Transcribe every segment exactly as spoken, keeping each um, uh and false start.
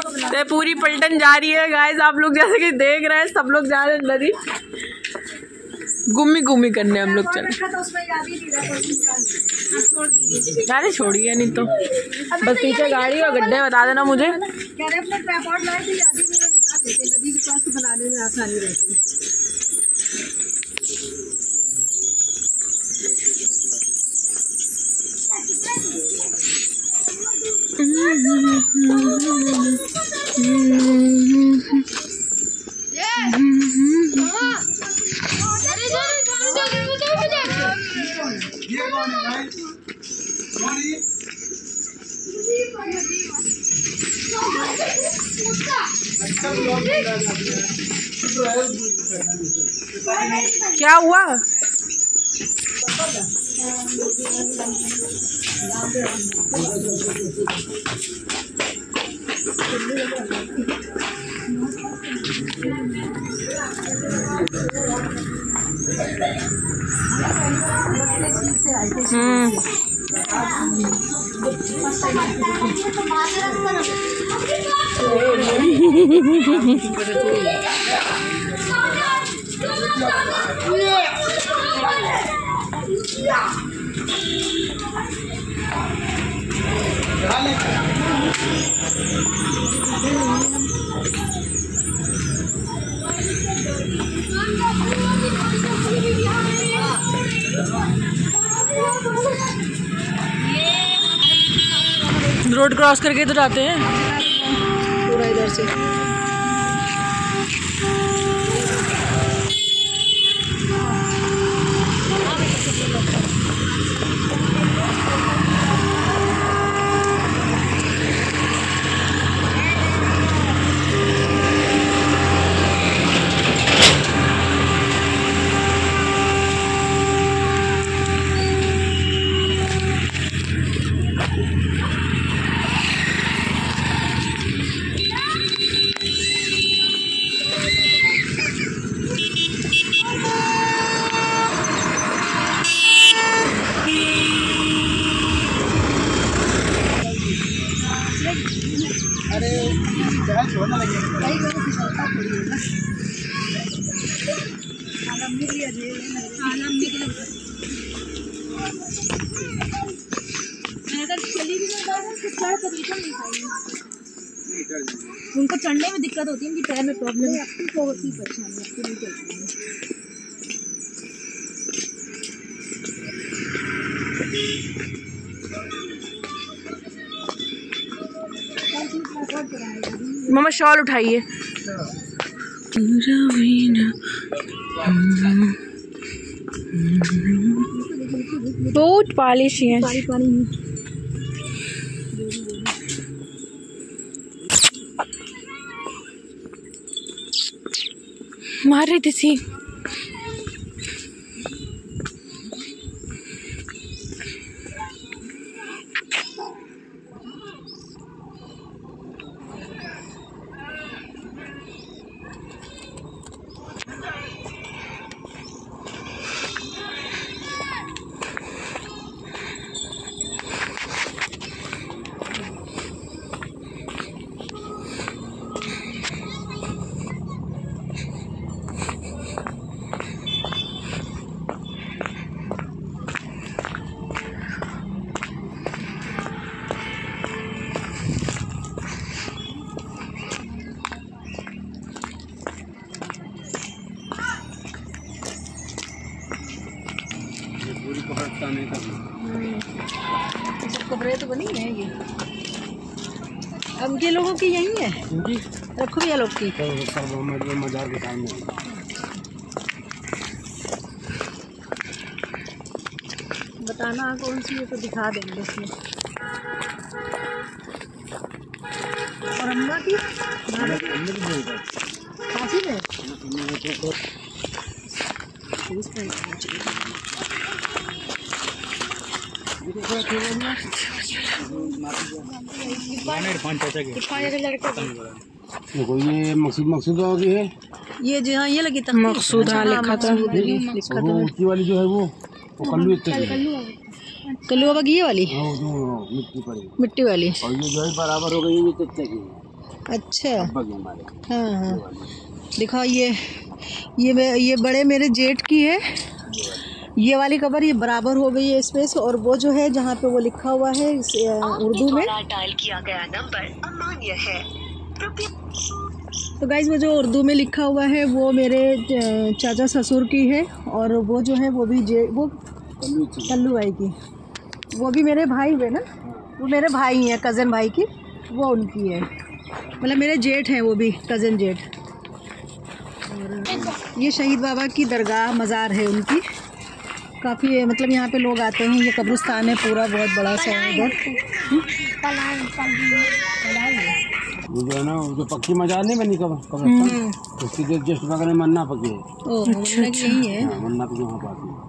तो पूरी पलटन जा रही है गाइस, आप लोग जैसे कि देख रहे हैं, सब लोग जा रहे हैं नदी गुम्मी गुम्मी करने। हम लोग चल अरे छोड़िए नहीं तो बस पीछे गाड़ी और गड्ढे बता देना मुझे। बनाने में आसानी रहती है। क्या हुआ? हम्म रोड क्रॉस करके तो जाते हैं पूरा इधर से। उनको चढ़ने में दिक्कत होती है, उनकी पैर में प्रॉब्लम है, आपकी को होती परेशानी आपकी नहीं चलती है। मामा शॉल उठाइए। बहुत पॉलिश है। मार रही थी। कपड़े तो बनी है ये, अब के लोगों की यही है। रखो भैया लोग की मजार के सामने बताना कौन सी है तो दिखा देंगे इसमें। और अम्मा की काशी में देखो ये मकसूद मकसूद होगी है ये जो हाँ ये लगी था मकसूद हाँ लिखा था लिखा था ऊंची वाली जो है वो वो कल्लू कल्लू अब ये वाली मिट्टी पड़ी मिट्टी वाली और ये जो है बराबर हो गई ये चच्चा की अच्छा अब्बा की हमारे। हाँ हाँ दिखाओ ये ये मे- ये बड़े मेरे जेठ की है ये वाली कबर। ये बराबर हो गई है स्पेस। और वो जो है जहाँ पे वो लिखा हुआ है इस, अ, उर्दू में डायल किया गया नंबर अमान्य है। तो गाइज वो जो उर्दू में लिखा हुआ है वो मेरे अ, चाचा ससुर की है। और वो जो है वो भी जे वो कल्लू भाई की, वो भी मेरे भाई हुए ना, वो मेरे भाई हैं कज़न भाई की, वो उनकी है। मतलब मेरे जेठ हैं वो भी कज़न जेठ। और ये शहीद बाबा की दरगाह मज़ार है उनकी। काफ़ी मतलब यहाँ पे लोग आते हैं। ये कब्रिस्तान है पूरा, बहुत बड़ा सा है इधर। ये जो है ना वो जो पक्की मजार नहीं बनी कब कब्रिस्तान, उसकी जो जस्ट बगल में मन्ना पकी है। ओह मन्ना की यही है। हाँ, मन्ना पकी वहाँ पास है।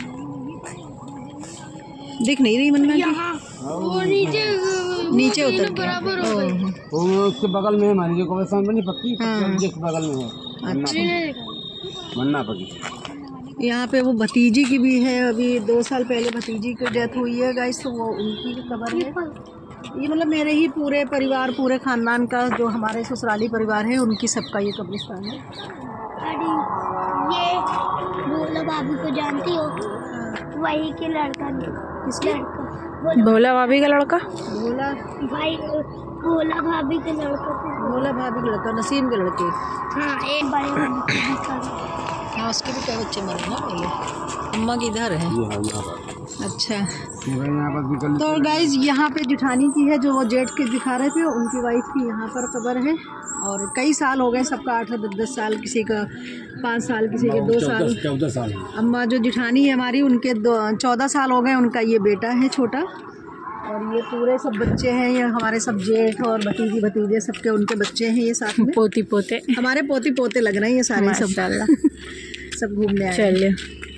दिख नहीं रही मन्ना की, वो नीचे नीचे उतर के। बराबर हो गई। वो उसके बगल में है हमारी जो कब्रिस्तान बनी पक्की, हाँ। जस्ट बगल में है मन्ना अच्छा पकी। मन्ना पकी। यहाँ पे वो भतीजी की भी है। अभी दो साल पहले भतीजी की डेथ हुई है गाइस, तो वो उनकी भी कब्र है। ये मतलब मेरे ही पूरे परिवार पूरे ख़ानदान का जो हमारे ससुराली परिवार है उनकी सबका ये कब्रिस्तान है। अरे ये भोला भाभी को जानती हो? वही के लड़का किसके? लड़का भोला भाभी का लड़का। भोला भाई भोला भाभी के लड़का को। भोला भाभी का लड़का नसीम के लड़के। हाँ एक बड़े भाभी का। हाँ उसके भी क्या बच्चे मरे ना पहले। अम्मा की इधर है। ये हाँ यहाँ पर। अच्छा ये भाई यहाँ पर भी कल तो गाइज यहाँ पे जिठानी की है जो वो जेठ के दिखा रहे थे, उनकी वाइफ की यहाँ पर कब्र है। और कई साल हो गए सबका, आठ दस दस साल, किसी का पाँच साल, किसी के दो साल। चौदह साल अम्मा जो जिठानी है हमारी उनके दो चौदह साल हो गए। उनका ये बेटा है छोटा। और ये पूरे सब बच्चे हैं, ये हमारे सब जेठ और भतीजी भतीजे सबके उनके बच्चे हैं ये साथ में। पोती पोते हमारे पोती पोते लग रहे हैं ये सारे सब। माशाल्लाह। सब घूमने आए। चलिए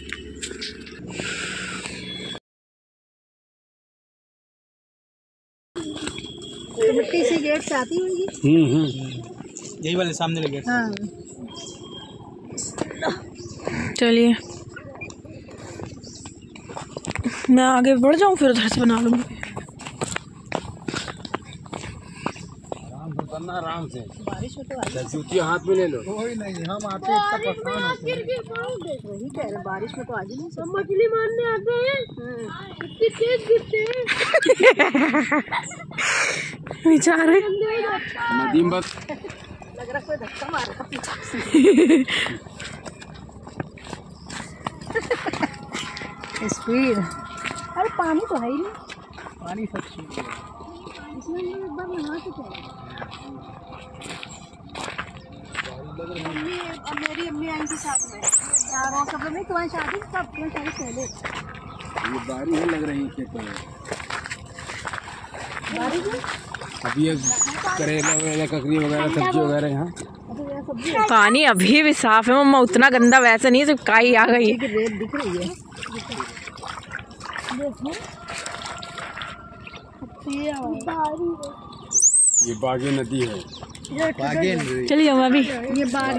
तो मिट्टी से गेट से आती होगी। हम्म हम्म यही वाले सामने लगे। हाँ चलिए मैं आगे बढ़ जाऊँ फिर उधर से बना लूँगी। आराम से करना, आराम से। बारिश में तो आ चल जूती हाथ में ले लो। कोई नहीं, हम आते इतना परेशान होते हैं। वही कह रहे बारिश में तो आ ही नहीं सकते। मछली मारने आते हैं, इतनी तेज गिरते हैं। बेचारे नदीम बस लग रहा कोई धक्का मार रहा पीछे से। स्पीड। अरे पानी तो है ही नहीं। पानी सब चीज है। इसमें ये एक बार नहा के क्या मम्मी अब मेरी अम्मी आई थी साथ में। यार सब लोग नहीं, तुम्हारी शादी सब तुम्हारी शादी पहले। ये बारी है लग रही है खेतों में। बारिश है अब ये करेला वगैरह, ककड़ी वगैरह, सब्जी वगैरह यहाँ। अभी ये सब्जी पानी अभी भी साफ है मम्मा, उतना गंदा वैसे नहीं, सिर्फ काई आ गई। की रेत दिख रही है। ये बागे नदी है। बागे चलिए हम अभी ये बाग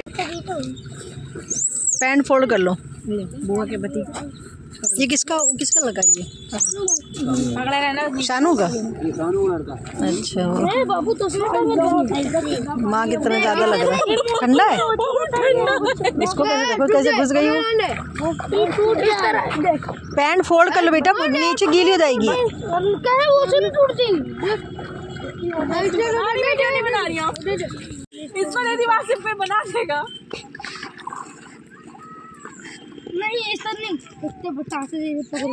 पैंट फोल्ड कर लो। बुआ के पति ये किसका किसका लगा ये? पकड़े रहना शानू का। ये कानू लड़का। अच्छा बाबू तो माँ कितना ज्यादा लग रहा है। ठंडा है इसको कैसे देखो कैसे घुस गई हो। पैंट फोल्ड कर लो बेटा, नीचे गीली हो जाएगी। क्या है वो से टूटती। बना रही हूँ इसको नहीं दीवार से पे बना देगा। नहीं ऐसा नहीं, इतने बता से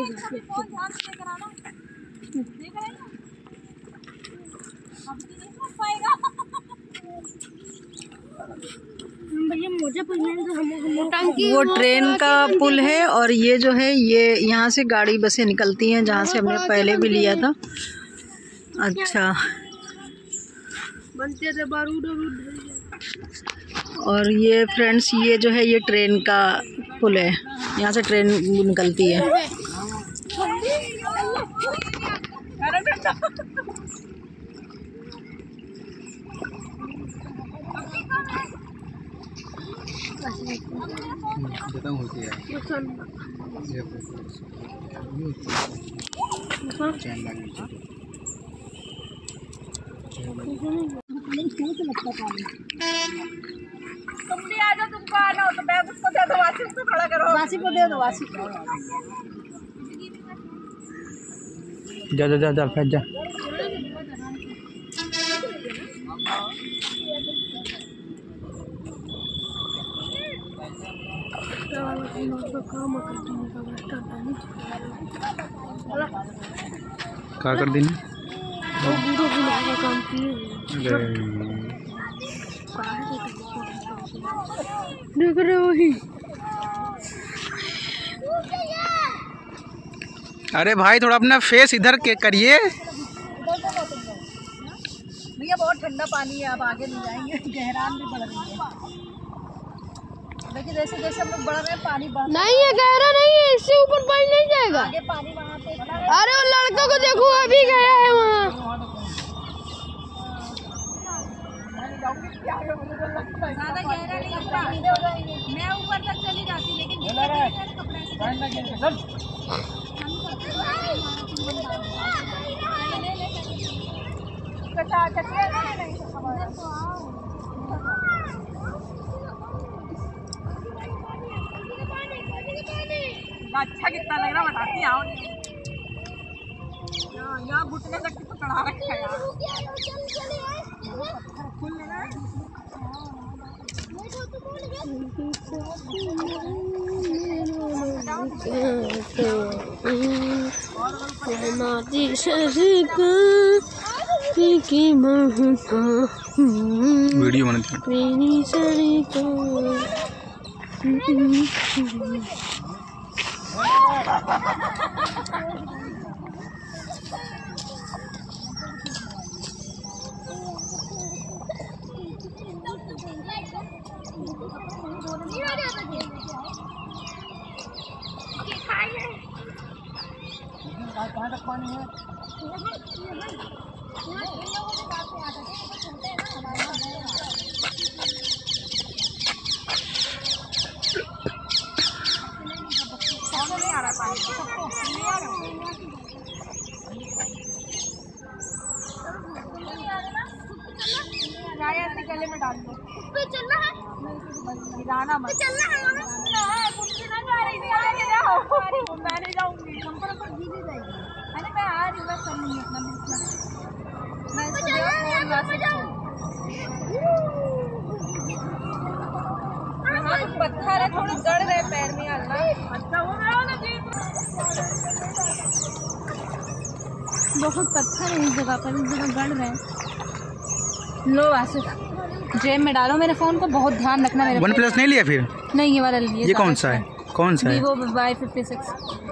भैया मुझे वो ट्रेन का पुल है। और ये जो है ये यहाँ से गाड़ी बसें निकलती हैं जहाँ से हमने पहले भी लिया था। अच्छा बनते थे बारूद। और ये फ्रेंड्स ये जो है ये ट्रेन का पुल है, यहाँ से ट्रेन निकलती है। खत्म होती है। तुम भी आ जाओ, तुमको आना हो तो बैग उसको दे दो, वासी को खड़ा करो, वासी को दे दो, वासी को। जा जा जा जा फैल जा। क्या कर देनी? देख रहे हो ही। अरे भाई थोड़ा अपना फेस इधर के करिए। भैया बहुत ठंडा पानी है, आप आगे नहीं जाएंगे, गहरान भी बढ़ रही है। देखिए जैसे जैसे हम लोग बढ़ रहे हैं पानी बढ़ नहीं है, गहरा नहीं है, इससे ऊपर पानी नहीं जाएगा। आगे पानी वहाँ पे। अरे वो लड़का को देखो, अभी गया है वहाँ। ज्यादा गहरा नहीं है, मैं ऊपर तक चली जाती, लेकिन अच्छा कितना लग रहा बताती आओ। यहाँ घुटने तक तो चढ़ा रखा है यार। वीडियो बनाती कहाँ तक पानी है? नहीं आ रहा पानी, नहीं आ रहा। गले में डाल दो। चलना है? जाना मत। चलना है? मैं नहीं जाऊंगी, नंबर पर जीत ही जाएगी। अरे मैं आ रही हूँ, बस कर लूंगी अपना बिल्कुल। मैं इसको फोन वासे हाँ तो पत्थर है, थोड़े गड़ रहे पैर में हल्ला। अच्छा हो गया ना जी। बहुत पत्थर है इस जगह पर, इस जगह गड़ रहे हैं। लो वासे जेब में डालो मेरे फोन को, बहुत ध्यान रखना मेरे। वन प्लस नहीं लिया फिर? नहीं, ये वाला लिए। ये कौन सा है? कौन सा है? Vivo Y fifty six.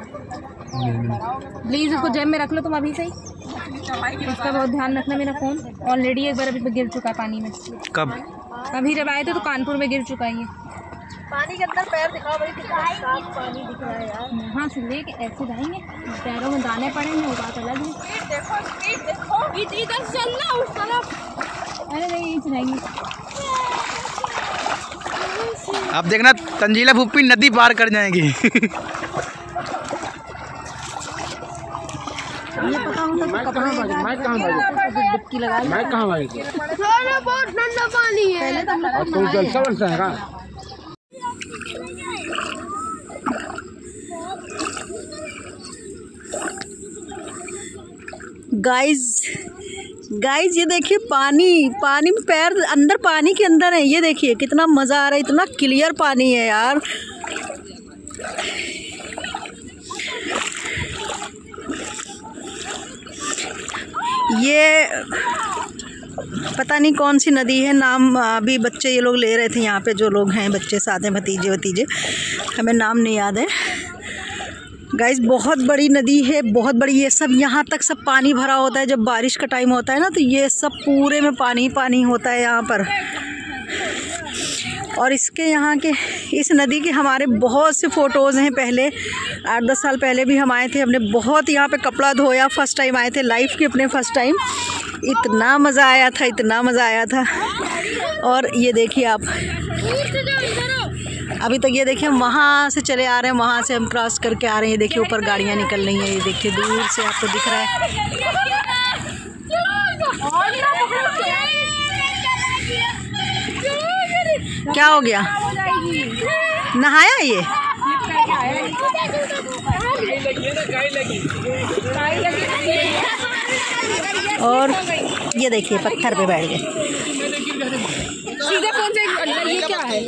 Please इसको जेब में रख लो तुम अभी से ही। इसका बहुत ध्यान रखना मेरा फोन। ऑलरेडी एक बार अभी गिर चुका है पानी में। कब? अभी जब आए थे तो कानपुर में गिर चुका है ये। पानी के अंदर पैर दिखाओ भाई, कितना साफ पानी दिख रहा है यार। यहाँ से लेके ऐसे जाएंगे, पैरों में दाने पड़ेंगे, वो बात अलग है। देखो स्पीड देखो, इधर चलना उस तरफ। अरे नहीं, यहीं से जाएंगे। आप देखना तंजीला फूफी नदी पार कर जाएंगी। ये पता होता तो कपड़े मैं कहाँ भाई? डुबकी लगा ली। मैं कहाँ भाई? बहुत ठंडा पानी है। पहले तो हम लोग तो जलसा वलसा है का? गाइज गाइज ये देखिए पानी पानी में पैर अंदर, पानी के अंदर है। ये देखिए कितना मज़ा आ रहा है, इतना क्लियर पानी है यार। ये पता नहीं कौन सी नदी है, नाम अभी बच्चे ये लोग ले रहे थे यहाँ पे, जो लोग हैं बच्चे साथ हैं, भतीजे भतीजे, हमें नाम नहीं याद है। गाइस बहुत बड़ी नदी है, बहुत बड़ी। ये सब यहाँ तक सब पानी भरा होता है जब बारिश का टाइम होता है ना, तो ये सब पूरे में पानी पानी होता है यहाँ पर। और इसके यहाँ के इस नदी के हमारे बहुत से फ़ोटोज़ हैं। पहले आठ दस साल पहले भी हम आए थे, हमने बहुत यहाँ पे कपड़ा धोया। फर्स्ट टाइम आए थे लाइफ के अपने फर्स्ट टाइम, इतना मज़ा आया था, इतना मज़ा आया था। और ये देखिए आप, अभी तक ये देखिए हम वहाँ से चले आ रहे हैं, वहाँ से हम क्रॉस करके आ रहे हैं। ये देखिए ऊपर गाड़ियाँ निकल रही हैं, ये देखिए दूर से आपको दिख रहा है। क्या हो गया? नहाया ये? और ये देखिए पत्थर पे बैठ गए। सीधे फोन से ये क्या है?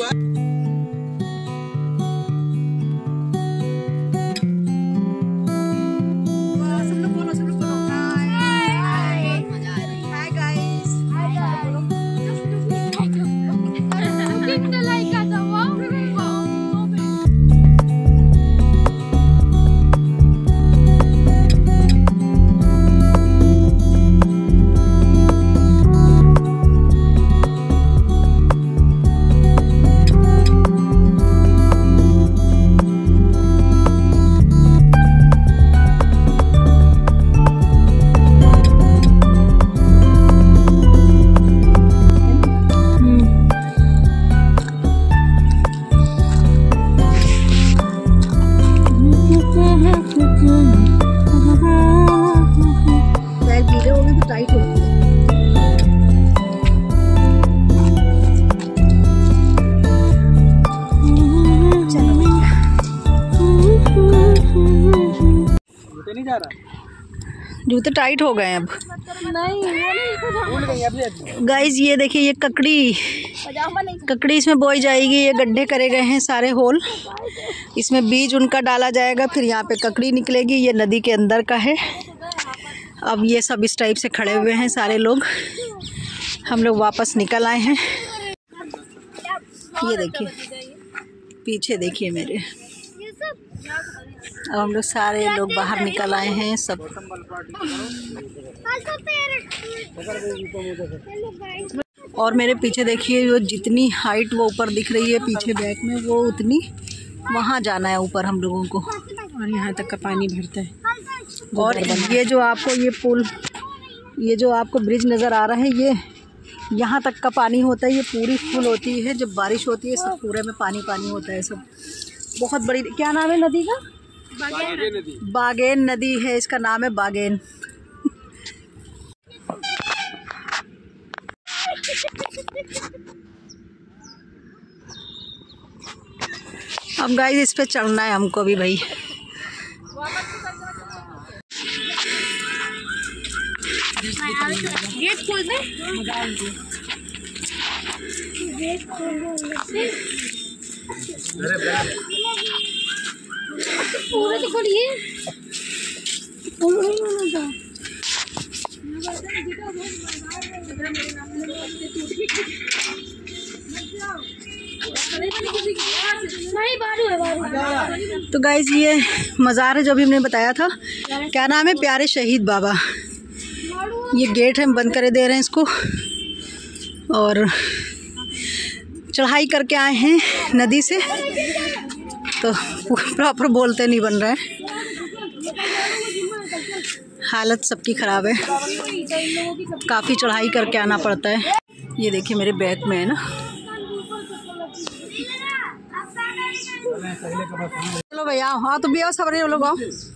जूते टाइट हो गए अब। गाइस ये देखिए ये ककड़ी ककड़ी इसमें बोई जाएगी। ये गड्ढे करे गए हैं सारे होल, इसमें बीज उनका डाला जाएगा, फिर यहाँ पे ककड़ी निकलेगी। ये नदी के अंदर का है। अब ये सब इस टाइप से खड़े हुए हैं सारे लोग। हम लोग वापस निकल आए हैं। ये देखिए पीछे देखिए मेरे, अब हम लोग सारे लोग बाहर निकल आए हैं सब। और मेरे पीछे देखिए वो जितनी हाइट वो ऊपर दिख रही है पीछे बैक में, वो उतनी वहाँ जाना है ऊपर हम लोगों को। और यहाँ तक का पानी भरता है। और ये जो आपको ये पुल, ये जो आपको ब्रिज नज़र आ रहा है, ये यहाँ तक का पानी होता है। ये पूरी फुल होती है जब बारिश होती है, सब पूरे में पानी पानी होता है सब। बहुत बड़ी, क्या नाम है नदी का? बागेन नदी। बागेन नदी है, इसका नाम है बागेन। अब गाइस इस पे चढ़ना है हमको भी भाई। गेट खोल दे। गेट खोल दे। पूरा तो खोलिए। नहीं बारू है बारू। तो गाइज ये मज़ार है जो भी हमने बताया था, क्या नाम है? प्यारे शहीद बाबा। ये गेट हम बंद करे दे रहे हैं इसको। और चढ़ाई करके आए हैं नदी से, तो प्रॉपर बोलते नहीं बन रहा है। हालत सबकी ख़राब है, काफ़ी चढ़ाई करके आना पड़ता है। ये देखिए मेरे बैग में है ना। चलो भैया, हाँ तो भी आओ, सब रहे लोग आओ।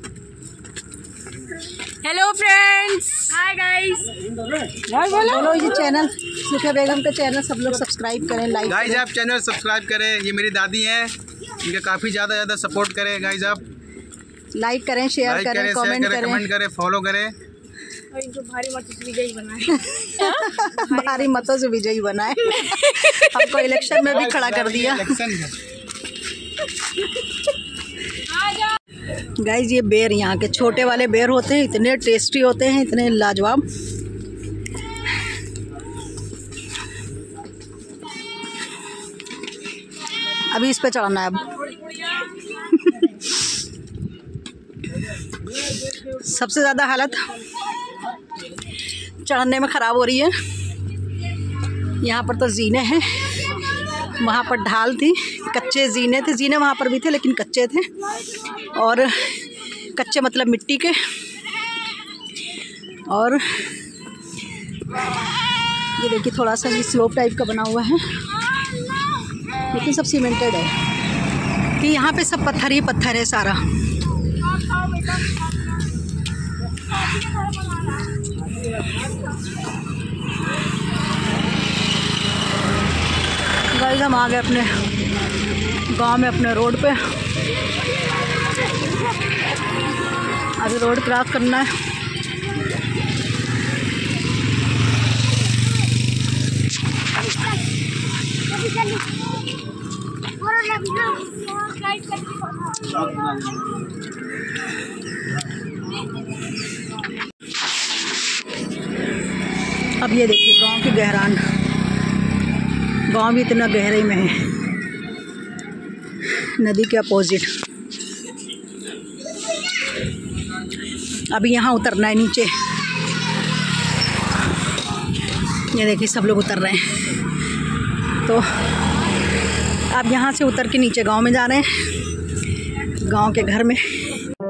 Hello friends, hi guys. बोलो ये चैनल, सुफिया बेगम का चैनल सब लोग सब्सक्राइब करें, लाइक गाइज आप चैनल सब्सक्राइब करें। ये मेरी दादी हैं, इनका काफ़ी ज़्यादा ज़्यादा सपोर्ट करें गाइज। आप लाइक करें, शेयर लाइक करें, कमेंट करें, करें, कमेंट करें, फॉलो करें। और इनको भारी मतों से विजयी बनाए। भारी मतों से विजयी बनाए। हमको इलेक्शन में भी खड़ा कर दिया। गाइज ये बेर यहाँ के छोटे वाले बेर होते हैं, इतने टेस्टी होते हैं, इतने लाजवाब। अभी इस पे चढ़ना है अब। सबसे ज़्यादा हालत चढ़ने में ख़राब हो रही है। यहाँ पर तो जीने हैं, वहाँ पर ढाल थी, कच्चे जीने थे। जीने वहाँ पर भी थे लेकिन कच्चे थे, और कच्चे मतलब मिट्टी के। और ये देखिए थोड़ा सा ये स्लोप टाइप का बना हुआ है, लेकिन सब सीमेंटेड है कि यहाँ पे सब पत्थर ही पत्थर है सारा। गाइस गाइस हम आ गए अपने गांव में, अपने रोड पे। अभी रोड क्रॉस करना है। अब ये देखिए गांव की गहरान, गांव भी इतना गहरे में है, नदी के अपोजिट। अभी यहाँ उतरना है नीचे। ये देखिए सब लोग उतर रहे हैं। तो अब यहाँ से उतर के नीचे गांव में जा रहे हैं, गांव के घर में।